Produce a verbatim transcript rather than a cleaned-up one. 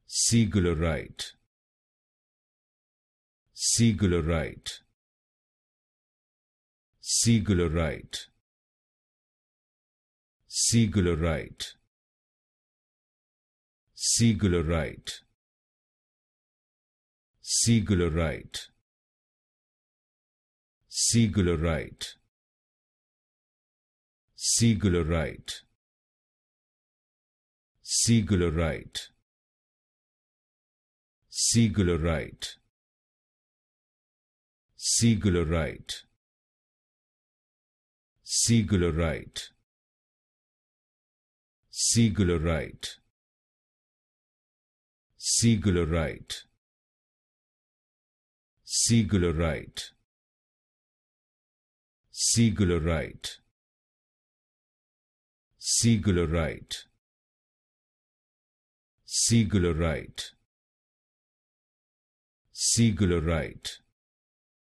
Segelerite, Segelerite, Segelerite, Segelerite, Segelerite, Segelerite, Segelerite, Segelerite, Segelerite, Segelerite, Segelerite, Segelerite, Segelerite, Segelerite, Segelerite, Segelerite, Segelerite, Segelerite, Segelerite,